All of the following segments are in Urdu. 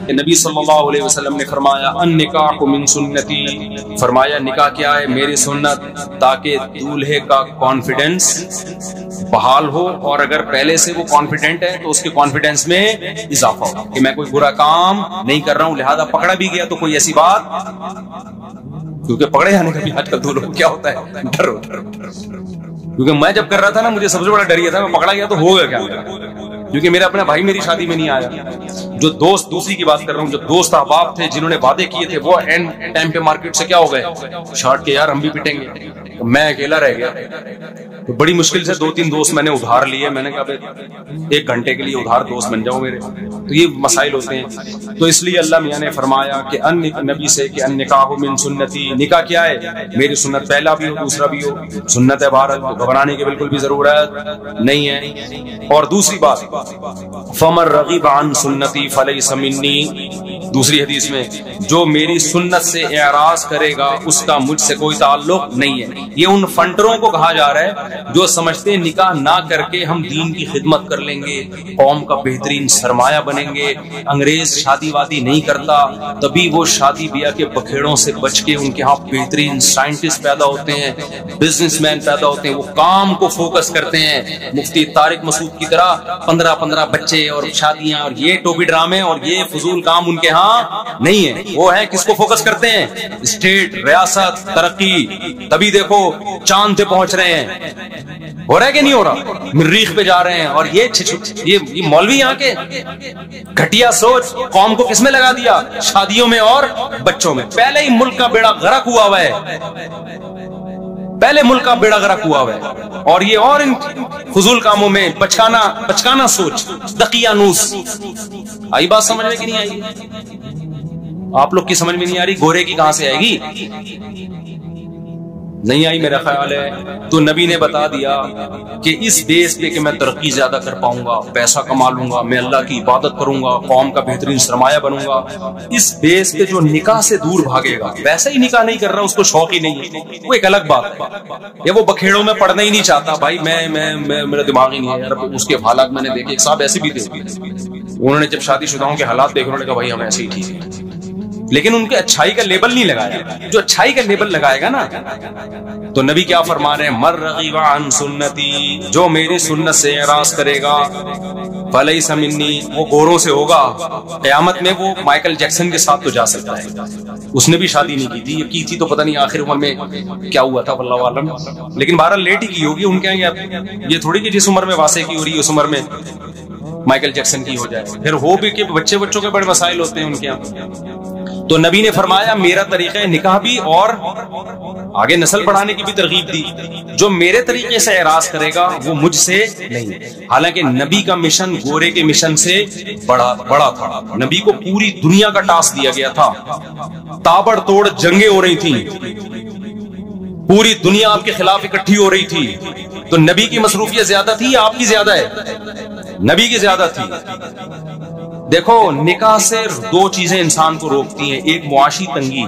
کہ نبی صلی اللہ علیہ وسلم نے فرمایا النکاح من سنتی، فرمایا نکاح کیا ہے؟ میری سنت، تاکہ دولہے کا کانفیڈنس بحال ہو، اور اگر پہلے سے وہ کانفیڈنٹ ہے تو اس کے کانفیڈنس میں اضافہ ہو کہ میں کوئی برا کام نہیں کر رہا ہوں، لہذا پکڑا بھی گیا تو کوئی ایسی بات، کیونکہ پکڑے جانے کا بھی آج کل دولہوں کیا ہوتا ہے، ڈر ہوتا ہے، کیونکہ میں جب کر رہا تھا نا مجھے سب سے بڑا ڈر یہ تھا میں پکڑا گیا تو ہوگا کیا، کیونکہ میرا اپنا بھائی میری شادی میں نہیں آیا، جو دوست، دوسری کی بات کر رہا ہوں، جو دوست احباب تھے جنہوں نے وعدے کیے تھے وہ اینڈ ٹائم پہ مارکیٹ سے کیا ہو گئے، چھاٹ کے یار ہم بھی پٹیں گے، میں اکیلا رہ گیا، تو بڑی مشکل سے 2-3 دوست میں نے ادھار لیے، میں نے کہا 1 گھنٹے کے لیے ادھار دوست بن جاؤ میرے، تو یہ مسائل ہوتے ہیں، تو اس لیے اللہ میاں نے فرمایا کہ نبی سے کہ النکاح من سنتی، نکاح کیا ہے؟ میری سنت، پہلا بھی ہو دوسرا بھی ہو سنت ہے، بہرحال تو گھبرانے کی بالکل بھی ضرورت نہیں ہے۔ اور دوسری بات فمن رغب عن سنتی فلیس منی، دوسری حدیث میں جو میری سنت سے اعراض کرے گا اس کا مجھ سے کوئی تعلق نہیں ہے۔ یہ ان فنٹروں کو کہا جا رہا ہے جو سمجھتے ہیں نکاح نہ کر کے ہم دین کی خدمت کر لیں گے، قوم کا بہترین سرمایہ بنیں گے، انگریز شادی وادی نہیں کرتا تبھی وہ شادی بیاہ کے بکھیڑوں سے بچ کے ان کے ہاں بہترین سائنٹسٹ پیدا ہوتے ہیں، بزنس مین پیدا ہوتے ہیں، وہ کام کو فوکس کرتے ہیں، مفتی طارق مسعود کی طرح 15 بچے اور شادیاں اور یہ ٹوپی ڈرامے اور یہ فضول کام ان کے ہاں نہیں ہے، وہ ہے کس کو فوکس کرتے ہیں؟ اسٹیٹ، ریاست، ترقی، تبھی دیکھو چاند پہ پہنچ رہے ہیں، ہو رہا ہے کہ نہیں ہو رہا، مریخ پہ جا رہے ہیں، اور یہ مولوی یہاں کے گھٹیا سوچ قوم کو کس میں لگا دیا؟ شادیوں میں اور بچوں میں۔ پہلے ہی ملک کا بیڑا غرق ہوا ہوا ہے، پہلے ملک کا بیڑا غرق ہوا ہوا ہے، اور یہ اور ان فضول کاموں میں بچکانا سوچ، دقیانوس۔ آئی بات سمجھ میں کہ نہیں آئی؟ آپ لوگ کی سمجھ میں نہیں آ رہی، گورے کی کہاں سے آئے گی؟ نہیں آئی میرا خیال ہے۔ تو نبی نے بتا دیا کہ اس بیس پہ کہ میں ترقی زیادہ کر پاؤں گا، پیسہ کما لوں گا، میں اللہ کی عبادت کروں گا، قوم کا بہترین سرمایہ بنوں گا، اس بیس پہ جو نکاح سے دور بھاگے گا، ویسے ہی نکاح نہیں کر رہا، اس کو شوق ہی نہیں ہے، وہ ایک الگ بات ہے، یا وہ بکھیڑوں میں پڑھنا ہی نہیں چاہتا، بھائی میں میرا دماغ ہی نہیں ہے یار۔ اس کے حالات میں نے دیکھے، ایک صاحب ایسے بھی تھے، انہوں نے جب شادی شدہوں کے حالات دیکھے انہوں نے کہا بھائی ہم ایسے ہی ٹھیک ہے، لیکن ان کے اچھائی کا لیبل نہیں لگایا۔ جو اچھائی کا لیبل لگائے گا نا، تو نبی کیا فرما رہے ہیں؟ مر رغب عن سنتی، جو میری سنت سے اعراض کرے گا فلیس منی، وہ گوروں سے ہوگا۔ قیامت میں وہ مائیکل جیکسن کے ساتھ تو جا سکتا ہے، اس نے بھی شادی نہیں کی تھی، کی تھی تو پتہ نہیں آخر عمر میں کیا ہوا تھا واللہ عالم، لیکن بہرحال لیٹ ہی کی ہوگی۔ ان کے یہ تھوڑی کہ جس عمر میں واسع کی ہو رہی ہے اس عمر میں مائیکل جیکسن کی ہو جائے، پھر ہو بھی کہ بچوں کے بڑے مسائل ہوتے ہیں ان کے یہاں۔ تو نبی نے فرمایا میرا طریقہ نکاح بھی اور آگے نسل بڑھانے کی بھی ترغیب دی، جو میرے طریقے سے اعراض کرے گا وہ مجھ سے نہیں۔ حالانکہ نبی کا مشن گورے کے مشن سے بڑا تھا، نبی کو پوری دنیا کا ٹاسک دیا گیا تھا، تابڑ توڑ جنگیں ہو رہی تھیں، پوری دنیا آپ کے خلاف اکٹھی ہو رہی تھی، تو نبی کی مصروفیت زیادہ تھی یا آپ کی زیادہ ہے؟ نبی کی زیادہ تھی۔ دیکھو نکاح سے 2 چیزیں انسان کو روکتی ہیں، ایک معاشی تنگی،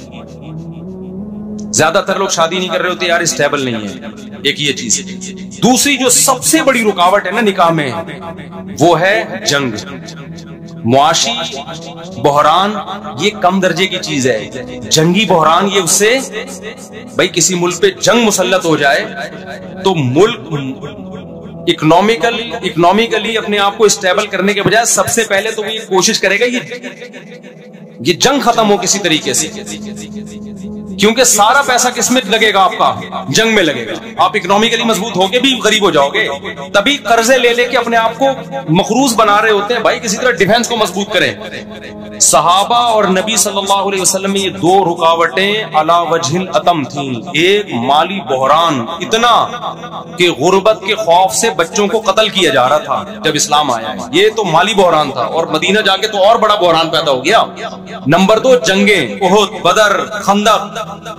زیادہ تر لوگ شادی نہیں کر رہے ہوتے یار اسٹیبل نہیں ہے، ایک یہ چیز ہے۔ دوسری جو سب سے بڑی رکاوٹ ہے نا نکاح میں، وہ ہے جنگ، معاشی بحران، یہ کم درجے کی چیز ہے، جنگی بحران یہ اس سے، بھائی کسی ملک پہ جنگ مسلط ہو جائے تو ملک اکنامیکلی اپنے آپ کو اسٹیبل کرنے کے بجائے سب سے پہلے تو وہ یہ کوشش کرے گا یہ جنگ ختم ہو کسی طریقے سے، کیونکہ سارا پیسہ کس میں لگے گا؟ آپ کا جنگ میں لگے گا۔ آپ اکنامیکلی مضبوط ہو کے بھی غریب ہو جاؤ گے، تبھی قرضے لے کے اپنے آپ کو مقروض بنا رہے ہوتے ہیں، بھائی کسی طرح ڈیفنس کو مضبوط کریں۔ صحابہ اور نبی صلی اللہ علیہ وسلم میں یہ 2 رکاوٹیں علی وجہ العتم تھیں، ایک مالی بحران اتنا کہ غربت کے خوف سے بچوں کو قتل کیا جا رہا تھا جب اسلام آیا، یہ تو مالی بحران تھا، اور مدینہ جا کے تو اور بڑا بحران پیدا ہو گیا۔ نمبر 2 جنگیں، احد، بدر، خندق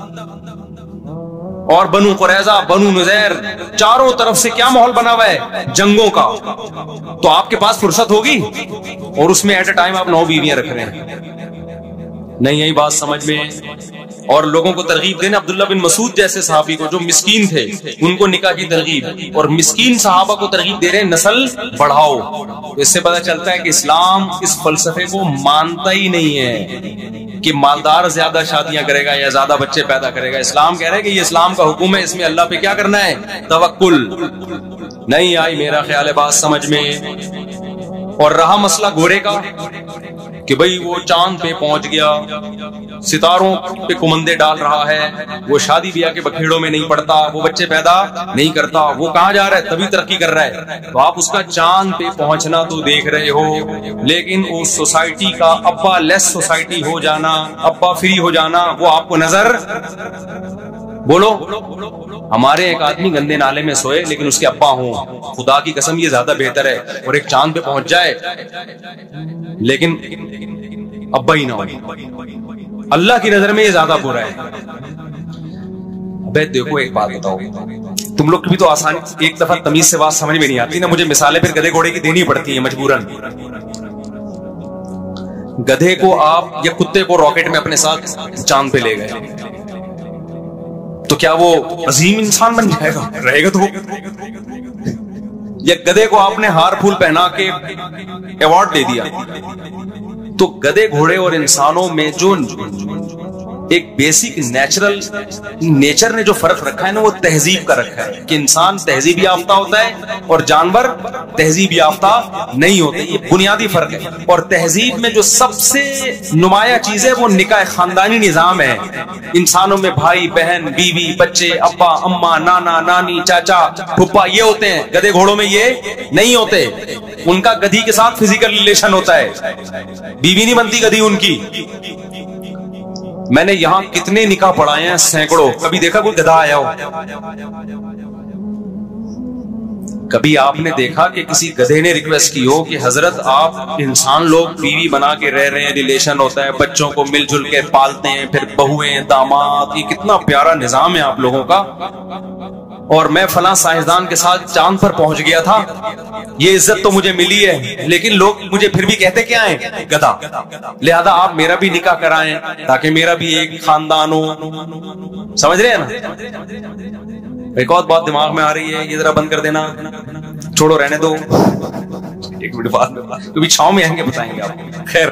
اور بنو قریظہ، بنو نذیر، چاروں طرف سے کیا ماحول بنا ہوا ہے؟ جنگوں کا۔ تو آپ کے پاس فرصت ہوگی، اور اس میں ایٹ اے ٹائم آپ 9 بیویاں رکھ رہے ہیں، نہیں یہی بات سمجھ میں اور لوگوں کو ترغیب دینا. عبداللہ بن مسعود جیسے صحابی کو جو مسکین تھے ان کو نکاح کی ترغیب, اور مسکین صحابہ کو ترغیب دے رہے ہیں نسل بڑھاؤ. اس سے پتہ چلتا ہے کہ اسلام اس فلسفے کو مانتا ہی نہیں ہے کہ مالدار زیادہ شادیاں کرے گا یا زیادہ بچے پیدا کرے گا. اسلام کہہ رہے کہ یہ اسلام کا حکم ہے, اس میں اللہ پہ کیا کرنا ہے, توکل. نہیں آئی میرا خیال ہے بات سمجھ میں. اور رہا مسئلہ گھوڑے کا کہ بھئی وہ چاند پہ پہنچ گیا, ستاروں پہ کمندے ڈال رہا ہے, وہ شادی بیاہ کے بکھیڑوں میں نہیں پڑتا, وہ بچے پیدا نہیں کرتا, وہ کہاں جا رہا ہے, تبھی ترقی کر رہا ہے. تو آپ اس کا چاند پہ پہنچنا تو دیکھ رہے ہو, لیکن اس سوسائٹی کا ابا لیس سوسائٹی ہو جانا, ابا فری ہو جانا, وہ آپ کو نظر. بولو, ہمارے ایک آدمی گندے نالے میں سوئے لیکن اس کے ابا ہوں, خدا کی قسم یہ زیادہ بہتر ہے. اور ایک چاند پہ پہنچ جائے لیکن ابا ہی نہ ہو, اللہ کی نظر میں یہ زیادہ برا ہے. ابے دیکھو ایک بات بتاؤ, تم لوگ بھی تو آسان, ایک دفعہ تمیز سے بات سمجھ میں نہیں آتی نا, مجھے مثالیں پھر گدھے گھوڑے کی دینی پڑتی ہیں مجبوراً. گدھے کو آپ یا کتے کو راکٹ میں اپنے ساتھ چاند پہ لے گئے تو کیا وہ عظیم انسان بن جائے گا, رہے گا تو. یا گدھے کو آپ نے ہار پھول پہنا کے ایوارڈ دے دیا, تو گدھے گھوڑے اور انسانوں میں جو ایک بیسک نیچر نے جو فرق رکھا ہے نا, وہ تہذیب کا رکھا ہے کہ انسان تہذیب یافتہ ہوتا ہے اور جانور تہذیب یافتہ نہیں ہوتے. یہ بنیادی فرق ہے. اور تہذیب میں جو سب سے نمایاں چیز ہے وہ نکاح خاندانی نظام ہے. انسانوں میں بھائی بہن بیوی بچے ابا اما نانا نانی چاچا پھپھا یہ ہوتے ہیں, گدھے گھوڑوں میں یہ نہیں ہوتے. ان کا گدھی کے ساتھ فزیکل ریلیشن ہوتا ہے, بیوی نہیں بنتی گدھی ان کی. میں نے یہاں کتنے نکاح پڑھائے ہیں, سینکڑوں. کبھی دیکھا کوئی گدھا آیا ہو؟ کبھی آپ نے دیکھا کہ کسی گدھے نے ریکویسٹ کی ہو کہ حضرت آپ انسان لوگ بیوی بنا کے رہ رہے ہیں, ریلیشن ہوتا ہے, بچوں کو مل جل کے پالتے ہیں, پھر بہویں داماد, یہ کتنا پیارا نظام ہے آپ لوگوں کا, اور میں فلاں سائنسدان کے ساتھ چاند پر پہنچ گیا تھا, یہ عزت تو مجھے ملی ہے, لیکن لوگ مجھے پھر بھی کہتے کیا ہیں, گدھا. لہذا آپ میرا بھی نکاح کرائیں تاکہ میرا بھی ایک خاندان ہو. سمجھ رہے ہیں نا. ایک اور بات دماغ میں آ رہی ہے, یہ ذرا بند کر دینا, چھوڑو رہنے دو, ایک منٹ بعد کبھی چھاؤں میں آئیں گے بتائیں گے آپ. خیر,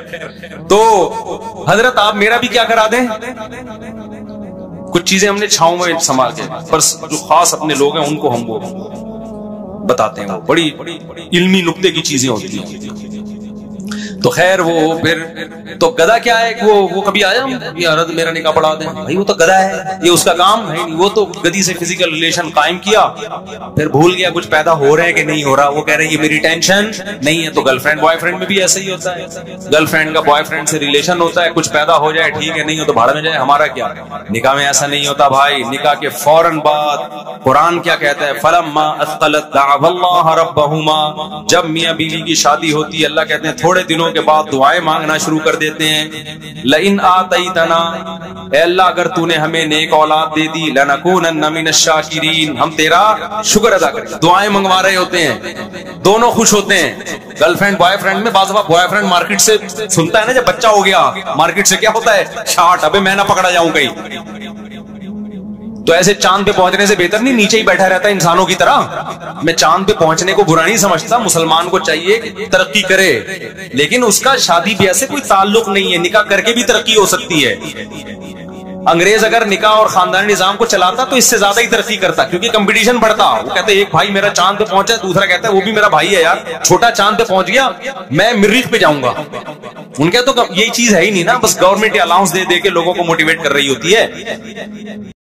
تو حضرت آپ میرا بھی کیا کرا دیں. کچھ چیزیں ہم نے چھاؤں میں سنبھال کے, پر جو خاص اپنے لوگ ہیں ان کو ہم وہ بتاتے ہیں, وہ بڑی علمی نقطے کی چیزیں ہوتی ہیں. تو خیر وہ پھر تو گدھا کیا ہے, وہ کبھی آیا یہ عرض میرا نکاح پڑھا دیں, بھائی وہ تو گدھا ہے, یہ اس کا کام ہے نہیں. وہ تو گدھی سے فزیکل ریلیشن قائم کیا, پھر بھول گیا کچھ پیدا ہو رہے ہیں کہ نہیں ہو رہا. وہ کہہ رہے ہیں یہ میری ٹینشن نہیں ہے. تو گرل فرینڈ بوائے فرینڈ میں بھی ایسا ہی ہوتا ہے, گرل فرینڈ کا بوائے فرینڈ سے ریلیشن ہوتا ہے, کچھ پیدا ہو جائے ٹھیک ہے, نہیں ہو تو بھاڑ میں جائے, ہمارا کیا. نکاح میں ایسا نہیں ہوتا بھائی. نکاح کے فوراً بعد قرآن کیا کہتا ہے, فلما اثقلت دعوا اللہ ربہما, جب میاں بیوی کی شادی ہوتی ہے اللہ کہتے ہیں تھوڑے دنوں کے بعد دعائیں مانگنا شروع کر دیتے ہیں. لئن آتیتنا, اے اللہ اگر تو نے ہمیں نیک اولاد دے دی, لنکونن من الشاکرین, ہم تیرا شکر ادا کریں. دعائیں منگوا رہے ہوتے ہیں, دونوں خوش ہوتے ہیں. گرل فرینڈ بوائے فرینڈ میں بعض دفعہ بوائے فرینڈ مارکیٹ سے سنتا ہے نا جب بچہ ہو گیا, مارکیٹ سے کیا ہوتا ہے, شارٹ, ابے میں نہ پکڑا جاؤں کہیں. تو ایسے چاند پہ پہنچنے سے بہتر نہیں نیچے ہی بیٹھا رہتا ہے انسانوں کی طرح. میں چاند پہ پہنچنے کو برا نہیں سمجھتا, مسلمان کو چاہیے ترقی کرے, لیکن اس کا شادی بیاہ سے کوئی تعلق نہیں ہے. نکاح کر کے بھی ترقی ہو سکتی ہے. انگریز اگر نکاح اور خاندانی نظام کو چلاتا تو اس سے زیادہ ہی ترقی کرتا, کیونکہ کمپٹیشن بڑھتا. وہ کہتے ایک بھائی میرا چاند پہ پہنچا, دوسرا کہتا ہے وہ بھی میرا بھائی ہے یار, چھوٹا چاند پہ پہنچ گیا, میں مریخ پہ جاؤں گا. ان کے تو یہی چیز ہے ہی نہیں نا, بس گورنمنٹ الاؤنس دے دے کے لوگوں کو موٹیویٹ کر رہی ہوتی ہے.